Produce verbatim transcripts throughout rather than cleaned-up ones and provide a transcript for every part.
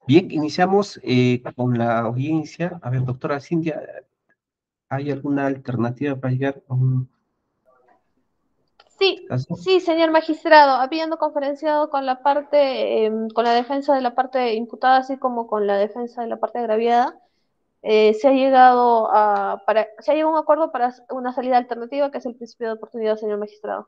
Bien, iniciamos eh, con la audiencia. A ver, doctora Cintia, ¿hay alguna alternativa para llegar a un Sí, caso? sí, señor magistrado, habiendo conferenciado con la parte, eh, con la defensa de la parte imputada, así como con la defensa de la parte agraviada, eh, se ha llegado a, para, se ha llegado a un acuerdo para una salida alternativa, que es el principio de oportunidad, señor magistrado.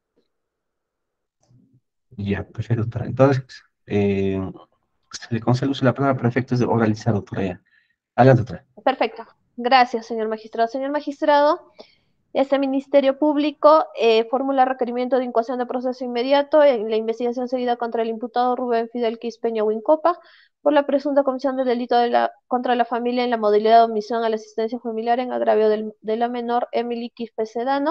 Ya, perfecto, doctora. Entonces, eh, se le concede el uso de la palabra para efectos de oralizar, doctora. Ya. Adelante, doctora. Perfecto. Gracias, señor magistrado. Señor magistrado, este Ministerio Público eh, formula requerimiento de incoación de proceso inmediato en la investigación seguida contra el imputado Rubén Fidel Quispeña Wincopa por la presunta comisión del delito de la, contra la familia en la modalidad de omisión a la asistencia familiar en agravio del, de la menor Emily Quispe Sedano.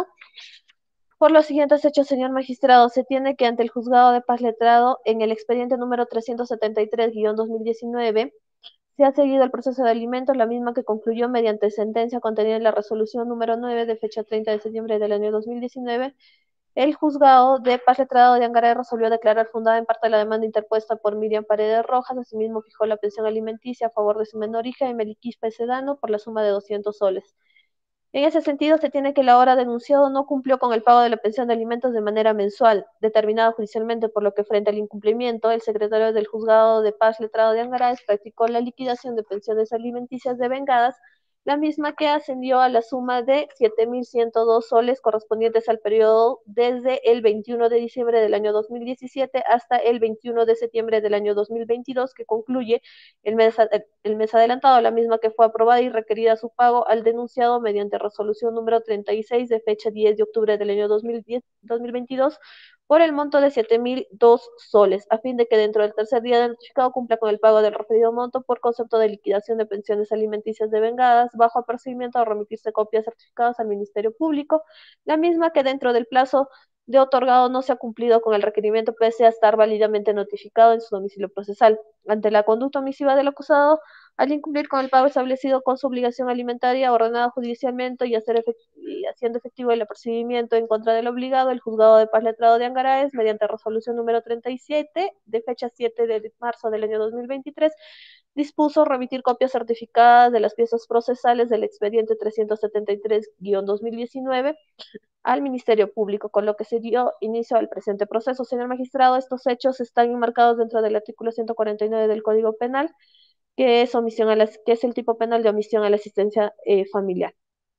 Por los siguientes hechos, señor magistrado, se tiene que ante el juzgado de paz letrado en el expediente número trescientos setenta y tres guión dos mil diecinueve se ha seguido el proceso de alimentos, la misma que concluyó mediante sentencia contenida en la resolución número nueve de fecha treinta de septiembre del año dos mil diecinueve. El juzgado de paz letrado de Angaray resolvió declarar fundada en parte la demanda interpuesta por Miriam Paredes Rojas. Asimismo, fijó la pensión alimenticia a favor de su menor hija, Emily Quispe Sedano, por la suma de doscientos soles. En ese sentido, se tiene que la hora denunciado no cumplió con el pago de la pensión de alimentos de manera mensual, determinada judicialmente, por lo que frente al incumplimiento, el secretario del Juzgado de Paz Letrado de Angaraz practicó la liquidación de pensiones alimenticias devengadas, la misma que ascendió a la suma de siete mil ciento dos soles correspondientes al periodo desde el veintiuno de diciembre del año dos mil diecisiete hasta el veintiuno de septiembre del año dos mil veintidós, que concluye el mes, el mes adelantado, la misma que fue aprobada y requerida su pago al denunciado mediante resolución número treinta y seis de fecha diez de octubre del año dos mil diez, dos mil veintidós por el monto de siete mil dos soles, a fin de que dentro del tercer día del notificado cumpla con el pago del referido monto por concepto de liquidación de pensiones alimenticias devengadas, bajo apercibimiento a remitirse copias certificadas al Ministerio Público, la misma que dentro del plazo de otorgado no se ha cumplido con el requerimiento pese a estar válidamente notificado en su domicilio procesal. Ante la conducta omisiva del acusado, al incumplir con el pago establecido con su obligación alimentaria ordenada judicialmente y, hacer efect y haciendo efectivo el apercibimiento en contra del obligado, el juzgado de paz letrado de Angaraes, mediante resolución número treinta y siete de fecha siete de marzo del año dos mil veintitrés, dispuso remitir copias certificadas de las piezas procesales del expediente trescientos setenta y tres guión dos mil diecinueve al Ministerio Público, con lo que se dio inicio al presente proceso. Señor magistrado, estos hechos están enmarcados dentro del artículo ciento cuarenta y nueve del Código Penal, que es omisión a las, que es el tipo penal de omisión a la asistencia eh, familiar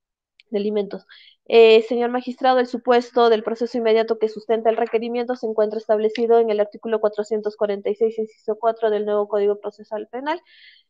de alimentos. Eh, señor magistrado, el supuesto del proceso inmediato que sustenta el requerimiento se encuentra establecido en el artículo cuatrocientos cuarenta y seis, inciso cuatro del nuevo Código Procesal Penal.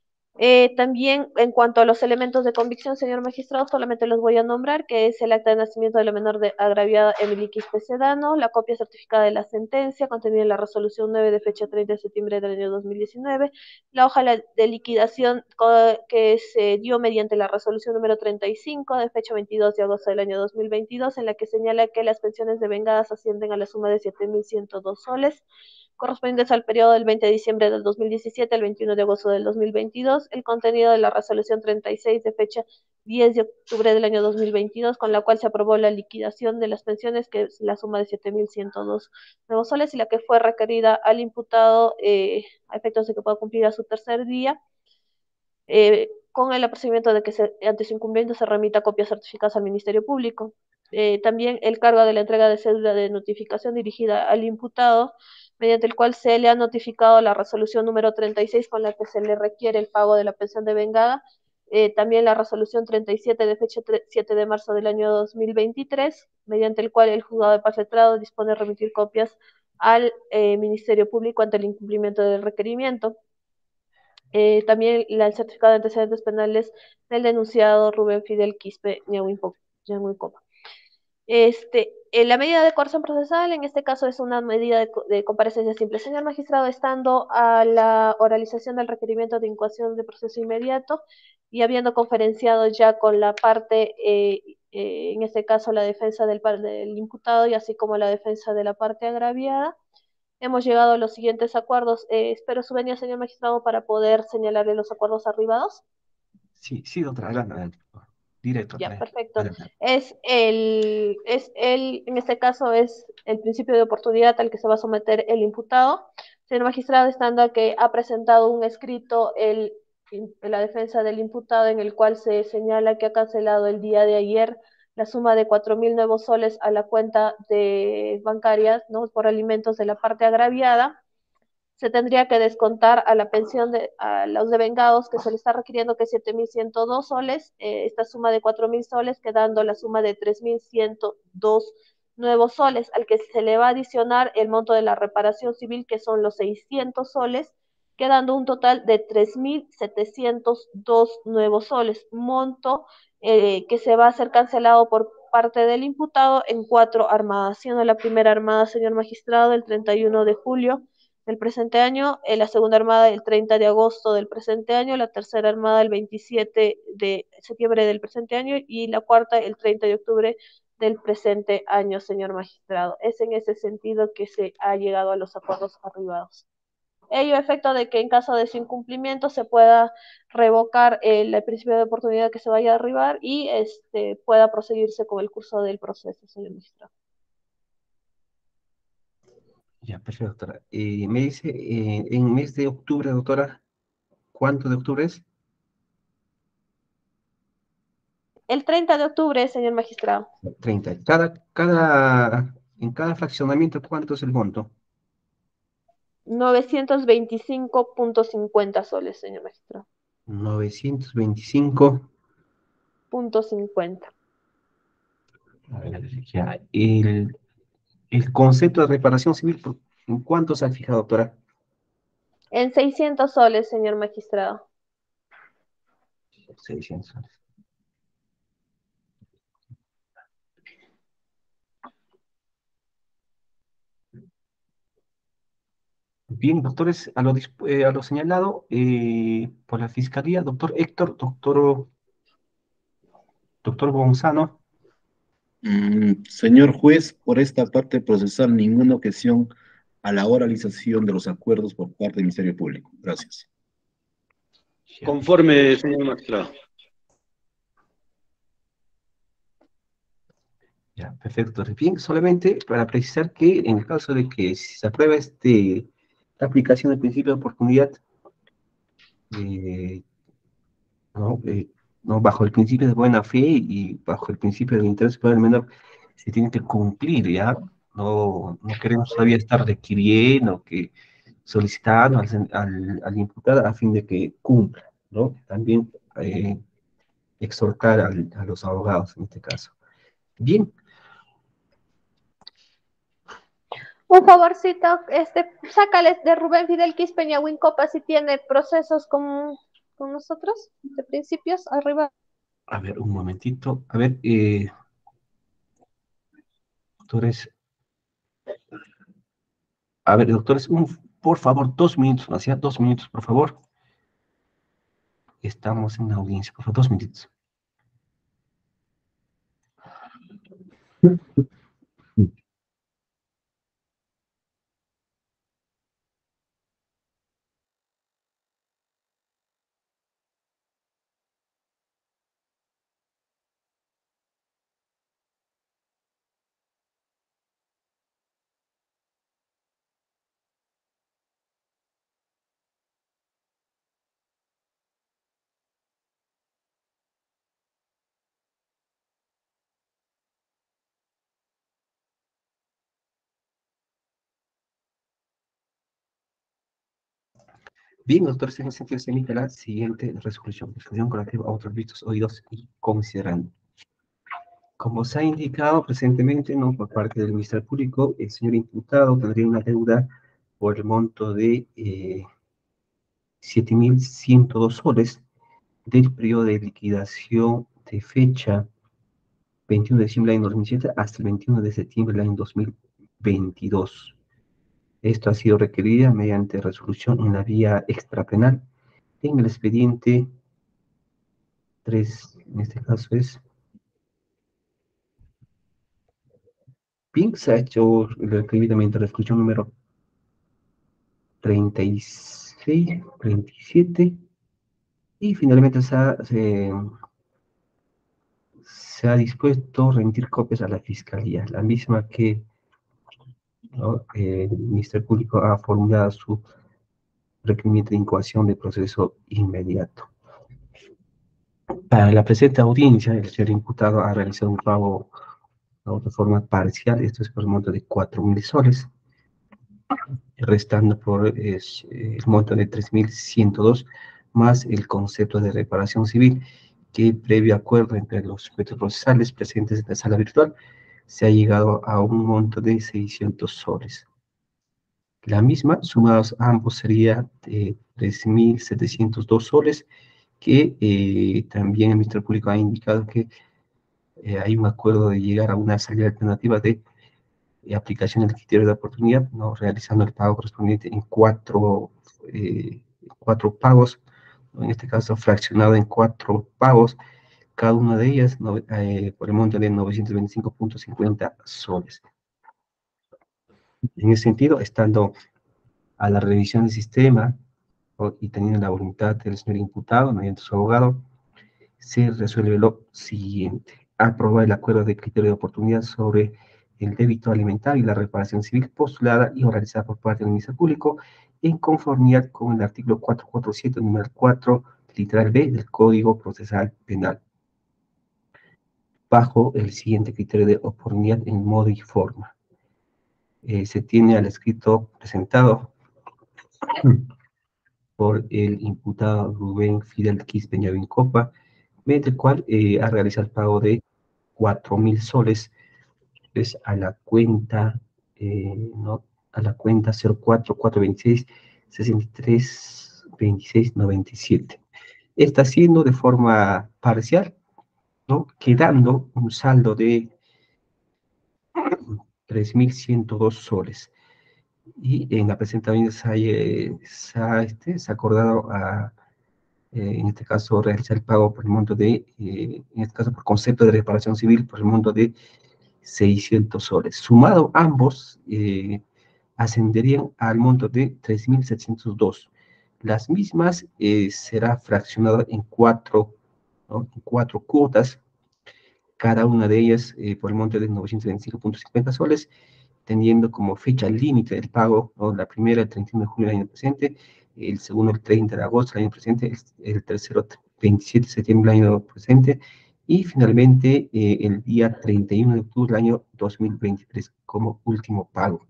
Eh, también, en cuanto a los elementos de convicción, señor magistrado, solamente los voy a nombrar, que es el acta de nacimiento de la menor de agraviada Emily Quispe Sedano, la copia certificada de la sentencia contenida en la resolución nueve de fecha treinta de septiembre del año dos mil diecinueve, la hoja de liquidación que se dio mediante la resolución número treinta y cinco de fecha veintidós de agosto del año dos mil veintidós, en la que señala que las pensiones devengadas ascienden a la suma de siete mil ciento dos soles, correspondientes al periodo del veinte de diciembre del dos mil diecisiete al veintiuno de agosto del dos mil veintidós, el contenido de la resolución treinta y seis de fecha diez de octubre del año dos mil veintidós, con la cual se aprobó la liquidación de las pensiones, que es la suma de siete mil ciento dos nuevos soles, y la que fue requerida al imputado eh, a efectos de que pueda cumplir a su tercer día, eh, con el apercibimiento de que se, ante su incumplimiento se remita copias certificadas al Ministerio Público. Eh, también el cargo de la entrega de cédula de notificación dirigida al imputado, mediante el cual se le ha notificado la resolución número treinta y seis con la que se le requiere el pago de la pensión de vengada. Eh, también la resolución treinta y siete de fecha siete de marzo del año dos mil veintitrés, mediante el cual el juzgado de paz letrado dispone de remitir copias al eh, Ministerio Público ante el incumplimiento del requerimiento. Eh, también la, el certificado de antecedentes penales del denunciado Rubén Fidel Quispe Ñahuicopa. Este, eh, la medida de coerción procesal, en este caso, es una medida de, de, comparecencia simple. Señor magistrado, estando a la oralización del requerimiento de incoación de proceso inmediato y habiendo conferenciado ya con la parte, eh, eh, en este caso la defensa del, del imputado y así como la defensa de la parte agraviada, hemos llegado a los siguientes acuerdos. Eh, espero su venida, señor magistrado, para poder señalarle los acuerdos arribados. Sí, sí, doctora, adelante, adelante, por favor. Directo, Ya, adelante. perfecto. Adelante. Es el, es el, en este caso es el principio de oportunidad al que se va a someter el imputado. Señor magistrado, estando que ha presentado un escrito el, en la defensa del imputado en el cual se señala que ha cancelado el día de ayer la suma de cuatro mil nuevos soles a la cuenta de bancaria, ¿no? Por alimentos de la parte agraviada, se tendría que descontar a la pensión de a los devengados que se le está requiriendo que es siete mil ciento dos soles, eh, esta suma de cuatro mil soles, quedando la suma de tres mil ciento dos nuevos soles, al que se le va a adicionar el monto de la reparación civil, que son los seiscientos soles, quedando un total de tres mil setecientos dos nuevos soles, monto eh, que se va a ser cancelado por parte del imputado en cuatro armadas, siendo la primera armada, señor magistrado, el treinta y uno de julio del presente año, eh, la segunda armada el treinta de agosto del presente año, la tercera armada el veintisiete de septiembre del presente año y la cuarta el treinta de octubre del presente año, señor magistrado. Es en ese sentido que se ha llegado a los acuerdos arribados. Ello a efecto de que en caso de su incumplimiento se pueda revocar el, el principio de oportunidad que se vaya a arribar y este, pueda proseguirse con el curso del proceso, señor magistrado. Ya, perfecto, doctora. Eh, me dice, eh, en mes de octubre, doctora, ¿cuánto de octubre es? El treinta de octubre, señor magistrado. Treinta. Cada, cada, en cada fraccionamiento, ¿cuánto es el monto? novecientos veinticinco punto cincuenta soles, señor magistrado. Novecientos veinticinco. Punto cincuenta. A ver, ya. El, el concepto de reparación civil, ¿por- ¿en cuánto se ha fijado, doctora? En seiscientos soles, señor magistrado. Seiscientos. Bien, doctores, a lo, disp- eh, a lo señalado eh, por la Fiscalía, doctor Héctor, doctor, doctor Gonzalo. Mm, señor juez, por esta parte procesal, ninguna objeción a la oralización de los acuerdos por parte del Ministerio Público. Gracias. Ya, Conforme, señor magistrado. ya, perfecto. Bien, solamente para precisar que en el caso de que si se aprueba este, la aplicación del principio de oportunidad, eh, ¿no? Eh, ¿no? Bajo el principio de buena fe y bajo el principio del interés superior del menor, se tiene que cumplir, ¿ya? No, no queremos todavía estar requiriendo, que solicitando al, al, al imputado a fin de que cumpla, ¿no? También eh, exhortar al, a los abogados en este caso. Bien. Un favorcito, este, sácales de Rubén Fidel Quispeña Wincopa si tiene procesos con, con nosotros, de principios, arriba. A ver, un momentito. A ver, eh, doctores. A ver, doctores, un, por favor, dos minutos, hacia dos minutos, por favor. Estamos en la audiencia, por favor, dos minutos. Bien, doctores, en ese sentido se emite la siguiente resolución. Resolución con relativa a otros vistos, oídos y considerando. Como se ha indicado presentemente, ¿no? Por parte del Ministerio Público, el señor imputado tendría una deuda por el monto de eh, siete mil ciento dos soles del periodo de liquidación de fecha veintiuno de diciembre del año dos mil siete hasta el veintiuno de septiembre del año dos mil veintidós. Esto ha sido requerida mediante resolución en la vía extrapenal en el expediente tres, en este caso es Pink, se ha hecho requerida mediante resolución número treinta y seis, treinta y siete y finalmente se ha, se, se ha dispuesto remitir copias a la Fiscalía, la misma que ¿no? Eh, el Ministerio Público ha formulado su requerimiento de incoación de proceso inmediato. Para la presente audiencia, el señor imputado ha realizado un pago de forma parcial, esto es por el monto de cuatro mil soles, restando por es, el monto de tres mil ciento dos, más el concepto de reparación civil, que previo acuerdo entre los sujetos procesales presentes en la sala virtual, se ha llegado a un monto de seiscientos soles. La misma, sumados a ambos, sería eh, tres mil setecientos dos soles, que eh, también el Ministerio Público ha indicado que eh, hay un acuerdo de llegar a una salida alternativa de eh, aplicación del criterio de oportunidad, ¿no? Realizando el pago correspondiente en cuatro, eh, cuatro pagos, ¿no? En este caso fraccionado en cuatro pagos, cada una de ellas no, eh, por el monto de novecientos veinticinco punto cincuenta soles. En ese sentido, estando a la revisión del sistema, ¿no? Y teniendo la voluntad del señor imputado, mediante su abogado, se resuelve lo siguiente: aprobar el acuerdo de criterio de oportunidad sobre el débito alimentario y la reparación civil postulada y realizada por parte del Ministerio Público en conformidad con el artículo cuatrocientos cuarenta y siete, número cuatro, literal B del Código Procesal Penal, bajo el siguiente criterio de oportunidad en modo y forma. Eh, se tiene al escrito presentado por el imputado Rubén Fidel Quispe Copa, mediante el cual eh, ha realizado el pago de cuatro mil soles pues, a la cuenta, eh, ¿no? A la cuenta cero cuatro cuatro veintiséis sesenta y tres veintiséis noventa y siete. Está haciendo de forma parcial, ¿no? Quedando un saldo de tres mil ciento dos soles. Y en la presentación se ha, se ha, este, se ha acordado a, eh, en este caso, realizar el pago por el monto de, eh, en este caso, por concepto de reparación civil, por el monto de seiscientos soles. Sumado ambos, eh, ascenderían al monto de tres mil setecientos dos. Las mismas eh, será fraccionada en cuatro, ¿no? En cuatro cuotas, cada una de ellas eh, por el monto de novecientos veinticinco punto cincuenta soles, teniendo como fecha límite del pago, ¿no? La primera el treinta y uno de junio del año presente, el segundo el treinta de agosto del año presente, el, el tercero veintisiete de septiembre del año presente, y finalmente eh, el día treinta y uno de octubre del año dos mil veintitrés como último pago.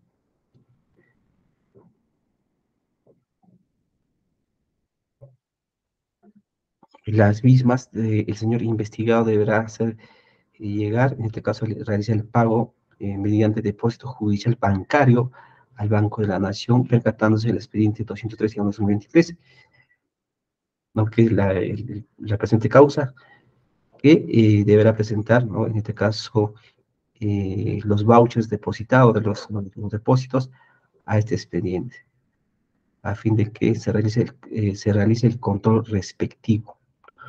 Las mismas, eh, el señor investigado deberá hacer eh, llegar, en este caso realizar el pago eh, mediante depósito judicial bancario al Banco de la Nación, percatándose del expediente doscientos tres dos mil veintitrés, ¿no? Que es la, el, la presente causa, que eh, deberá presentar, ¿no? En este caso, eh, los vouchers depositados de los, los depósitos a este expediente, a fin de que se realice el, eh, se realice el control respectivo.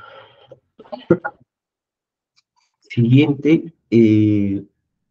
Siguiente, eh,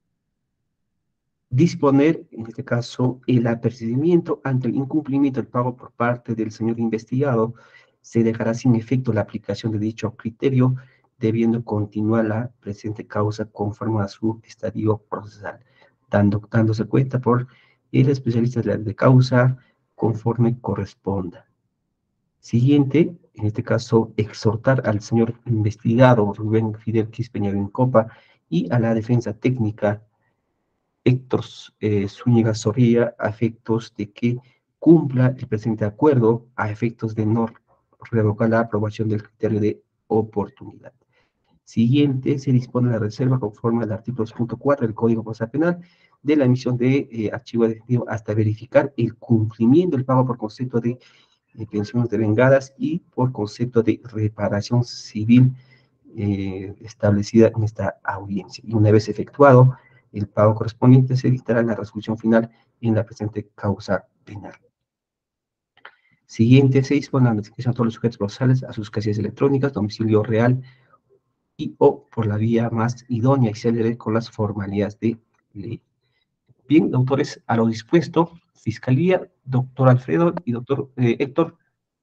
disponer, en este caso, el apercibimiento ante el incumplimiento del pago por parte del señor investigado, se dejará sin efecto la aplicación de dicho criterio, debiendo continuar la presente causa conforme a su estadio procesal, dando, dándose cuenta por el especialista de, la, de causa conforme corresponda. Siguiente, en este caso, exhortar al señor investigado Rubén Fidel Quispe Copa y a la defensa técnica Héctor eh, Zúñiga Zorrilla a efectos de que cumpla el presente acuerdo a efectos de no revocar la aprobación del criterio de oportunidad. Siguiente, se dispone la reserva conforme al artículo dos punto cuatro del Código Procesal Penal de la emisión de eh, archivo definitivo hasta verificar el cumplimiento del pago por concepto de eh, pensiones devengadas y por concepto de reparación civil eh, establecida en esta audiencia. Y una vez efectuado el pago correspondiente, se dictará la resolución final en la presente causa penal. Siguiente, se dispone la notificación a todos los sujetos procesales a sus casillas electrónicas, domicilio real y o por la vía más idónea y célere con las formalidades de ley. Bien, doctores, a lo dispuesto, Fiscalía, doctor Alfredo y doctor eh, Héctor.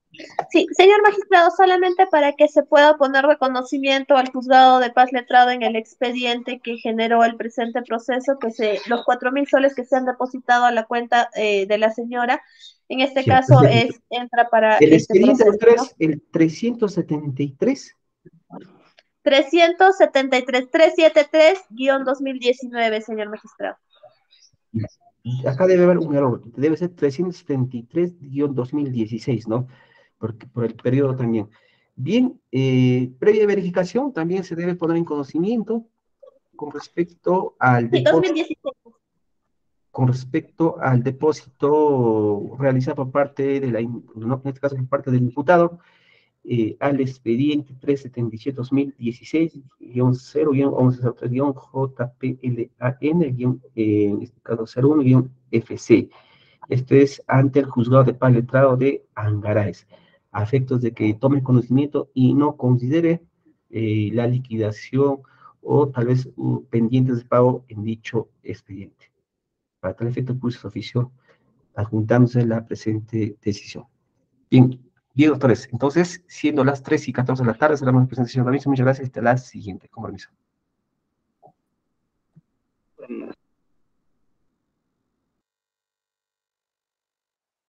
Sí, señor magistrado, solamente para que se pueda poner reconocimiento al juzgado de paz letrado en el expediente que generó el presente proceso, que se, los cuatro mil soles que se han depositado a la cuenta eh, de la señora, en este Sí, caso entonces, es, entra para el este expediente proceso, doctora, ¿no? es el trescientos setenta y tres. trescientos setenta y tres, trescientos setenta y tres guión dos mil diecinueve, señor magistrado. Acá debe haber un error, debe ser trescientos setenta y tres guión dos mil dieciséis, ¿no? Porque por el periodo también. Bien, eh, previa verificación también se debe poner en conocimiento con respecto al Sí, depósito, dos mil dieciséis. con respecto al depósito realizado por parte de la, in- no, en este caso por parte del imputado, eh, al expediente trescientos setenta y siete dos mil dieciséis cero once cero tres J P L A N, eh, en este caso cero uno F C. Esto es ante el juzgado de paz letrado de Angaraes, a efectos de que tome conocimiento y no considere eh, la liquidación o tal vez uh, pendientes de pago en dicho expediente. Para tal efecto, puse su oficio adjuntándose la presente decisión. Bien, bien, doctores. Entonces, siendo las tres y catorce de la tarde, cerramos la presentación de la misma. Muchas gracias. Hasta la siguiente. Con permiso.